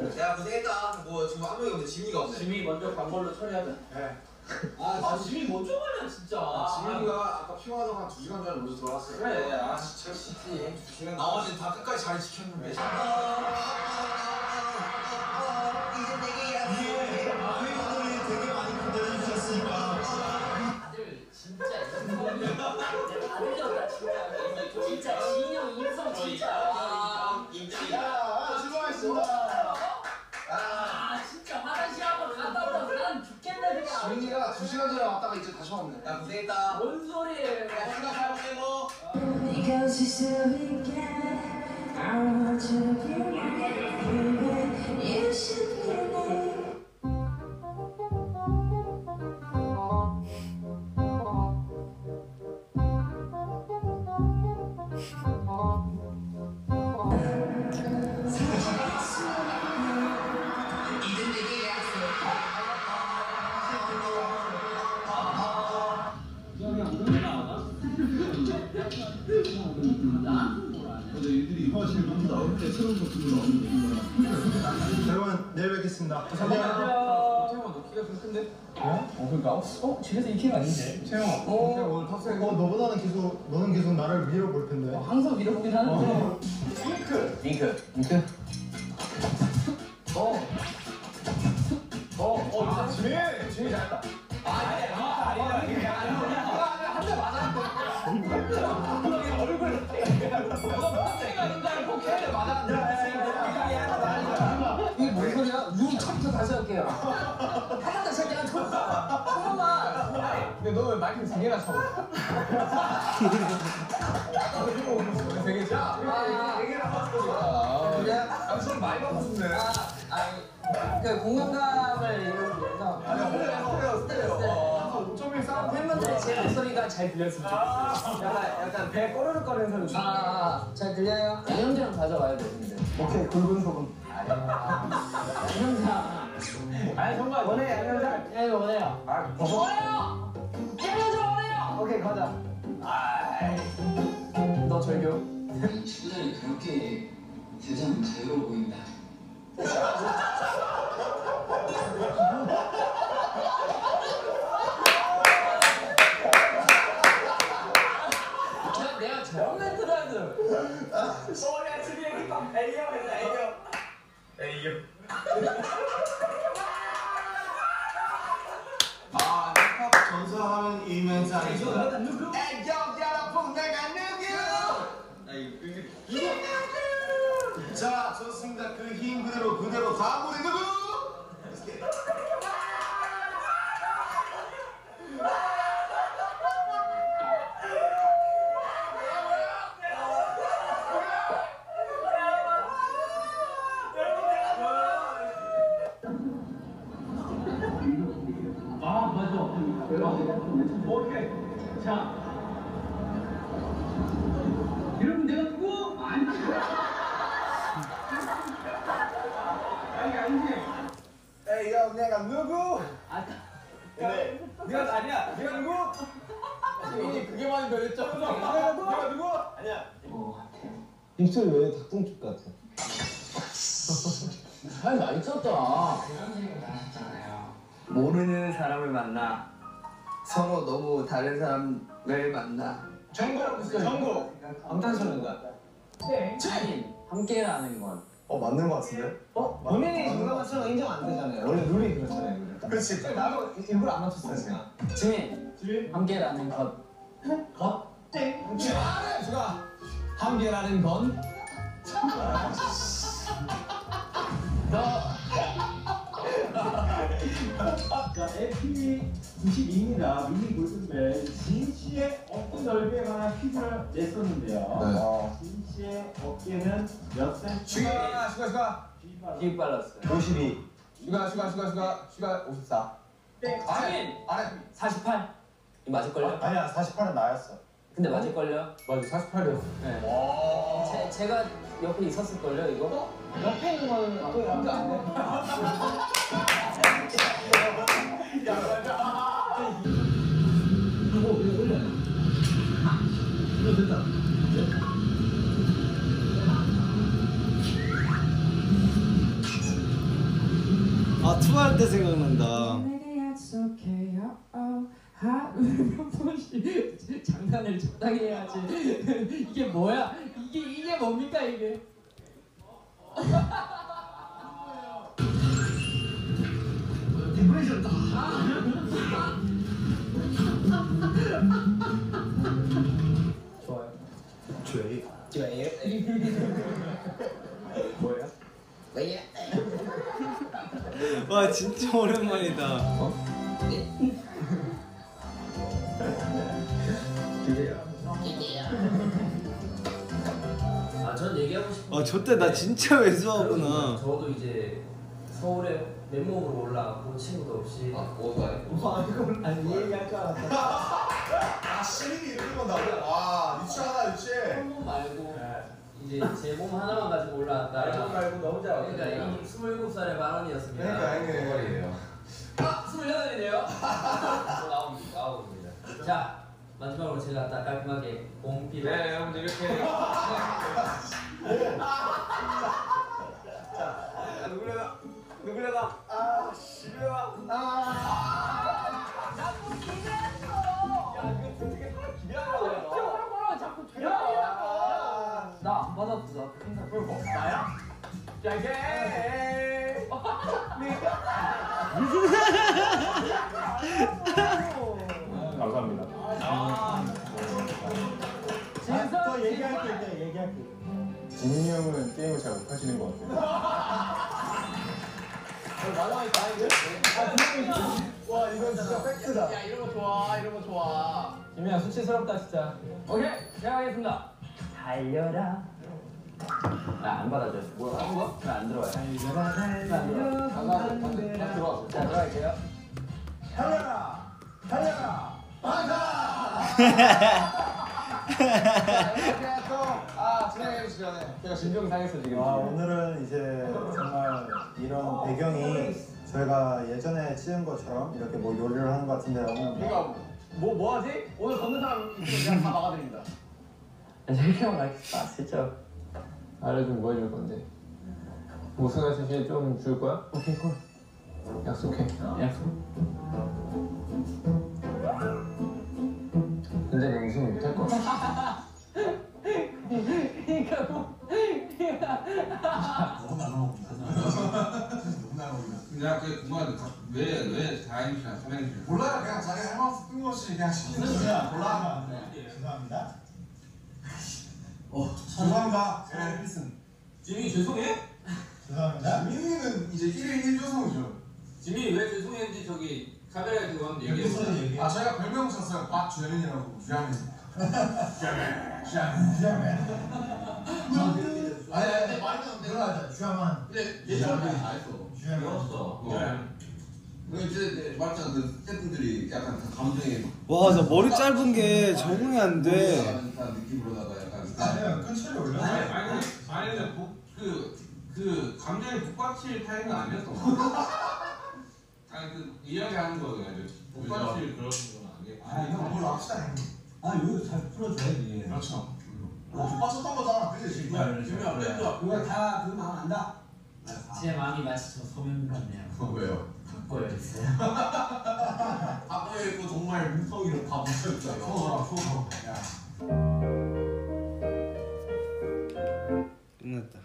야 고생했다. 뭐 지금 아무 게 없네. 지민이가 없네. 지민이 먼저 간 걸로 처리하자. 네. 지민이 먼저 가냐 진짜. 지민이가 아까 피곤하다고 한 2시간 전에 먼저 들어왔어요. 그래. 진짜 쉽지. 2시간. 나머지는 다 끝까지 잘 지켰는데. 진짜 진영 인성 진짜. 인정이다. 수고하셨습니다. 진짜 화장실 한번 갔다 오다 난 죽겠네 그냥. 지민이가 2시간 전에 왔다가 이제 다시 왔네. 야 고생했다. 뭔 소리예요? 야 휴가 잘 보내고. Because you still again, I want to be right. You should be there. 여러분 내일 뵙겠습니다. 태영아 너 키가 좀 큰데? 그러니까. 집에서 이 키가 아닌데. 태영아. 오늘 탑승. 너는 계속 나를 밀어볼 텐데. 항상 밀어보긴 하는데. 윙크. 지민이 잘했다. 한대 맞았는데. 얼굴. 가 있는 줄 알고 걔를 맞았는데. 이게 뭔 소리야? 처음부터 다시 할게요. 한 번 다시 할게요. 한 번만. 근데 너 왜 마이크를 3개나 쳐? 세 개자? 4개나 봤어. 그래? 당신 많이 바꿨네. 그 공감감을 이루기 위해서. 스트레스. 5.1 싸움. 팬분들이 제 목소리가 잘 들렸으면 좋겠어요. 약간 배 꼬르륵거리는 소리. 잘 들려요? 양념장 가져와야 되는데. 오케이, 굵은 소금. 양념장. 아니 정말 원해 양념장? 예, 이거 원해요. 원해요! 양념장 원해요! 오케이 가자. 너 절교. 신랑이 그렇게 세상 자유로워 보인다. 내가 저런 멘트를 하는. 소리야 지금 애교 했다 애교. 힙합 전사하는 이 멘트아니죠? 애교 여러분 내가 누구? 자 좋습니다. 그 힘 그대로 다음으로 누구? 오케이. 자. 여러분 내가 누구? 아니지. 아니지. 에이 형 내가 누구? 네가 아니야. 네가 누구? 이미 그게 많이 변했죠. 네가 누구? 아니야. 입술 왜 닭똥집 같아? 잘 많이 썼다. 그런 생각 나셨잖아요. 모르는 사람을 만나 서로 너무 다른 사람을 만나 정국. 방탄소년단. 아니, 함께라는 건. 맞는 거 같은데? 본인이 정답 맞추는 거 인정 안 되잖아요. 원래 룰이 그렇잖아요. 그렇지. 나도 일부러 안 맞췄으니까. 지민, 함께라는 것. 땡. 수가 함께라는 건. 자, 에피 92입니다. 미니 골든벨 진씨의 어깨 넓이에 관한 퀴즈를 냈었는데요. 진씨의 어깨는 몇 센치? 슈가. 힙 발랐어요. 52. 슈가 54. 땡. 지민! 아래 48. 이거 맞을걸요? 아니야 48은 나였어. 근데 맞을걸요? 맞아 48이었어. 네. 제가 옆에 있었을걸요, 이거? 옆에 있는 거는 또 남자 안 돼. 이거 됐다. 아 투할 때 생각난다. 내게 약속해요. 하루에 몇 번씩 장난을 적당히 해야지. 이게 뭐야? 이게 뭡니까 이게? 좋아요. 좋아요. 뭐예요? 와 진짜 오랜만이다. 전 얘기하고 싶은 아 저때 나 진짜 왜소하구나. 저도 이제 서울에 맨몸으로 올라왔고 친구도 없이 아니 얘기할 줄 알았다. 아 시민이 이런 건 나오냐? 와 유치하다 유치. 한몸 말고 이제 제 몸 하나만 가지고 올라왔다. 좀 말고 너 혼자 그러니까 이 27살의 만원이었습니다. 그러니까 형님. 아! 28이네요? 나옵니다. 자, 마지막으로 제가 딱 깔끔하게 공피로 네 여러분들 이렇게 누구려나 아 시루야 자꾸 기대했어! 야 이거 되게 사람 기대하려고 해 너. 자꾸 기대하려고! 나안 받았어. 나야? 야 이게 감사합니다. 또 얘기할게. 진이 형은 게임을 잘 못하시는 것 같아요. 마지막에 다행이네. 와 이건 진짜 팩트다. 야 이런 거 좋아. 김이야 수치스럽다 진짜. 오케이, 시작하겠습니다. 달려라. 나 안 받아줘. 뭐야? 하는 거? 나안 들어와요. 나 들어왔어. 자, 들어갈게요. 달려라. 진행해 주시죠. 제가 진정 상했어 지금. 오늘은 이제 정말 이런 배경이 저희가 예전에 찍은 것처럼 이렇게 뭐 요리를 하는 것 같은데 오늘 그러니까 뭐 하지? 오늘 걷는 사람 있으면 그냥 다 막아드립니다. 저렇게 막 진짜. 알려주면 뭐 해줄 건데? 우승할 때 좀 줄 거야? 오케이, 콜. 약속해. 약속. 근데 내 우승을 못할 거야. 그러니까 뭐. 너무 나눠먹는다. 야, 그만 왜 4행시나 3행시? 몰라요. 그냥 자기 할 말씀 뜬금없이 그냥 시키는 거야. 몰라. 죄송합니다. 죄송합니다. 제가 필승. 지민이 죄송해? 죄송합니다. 민이는 이제 1일 1조성이죠. 지민이 왜 죄송했는지 저기 카메라에 들고 한번 얘기해. 아 저희가 별명 쳤어요. 박주현이라고. 주현이. 아니 근데 말은 들어가자. 주현만. 근데 예전에 다 했어. 배웠어. 그 이제 맞잖아. 그 스태프들이 약간 다 감정에 와 나 머리 짧은 게 적응이 안 돼. 듯한 느낌으로다가 약간. 아니야 큰 소리 올려. 아니 그 감정에 북받칠 타입은 아니었어. 아니 그 이야기하는 거야. 북받칠 그런 건 아니고. 아 이거 뭘 합시다 형님. 아 이거 잘 풀어줘야지. 그렇죠. 못 빠졌던 거잖아. 그지 지금. 지민아 뺐어. 그거 다 그 마음 안다. 제 마음이 마치 저 소문 같네요. 왜요? 바꿔야겠어요. 학교에 있고 정말 뭉텅이로 다 뭉쳐있잖아. 소소라 소소. 끝났다.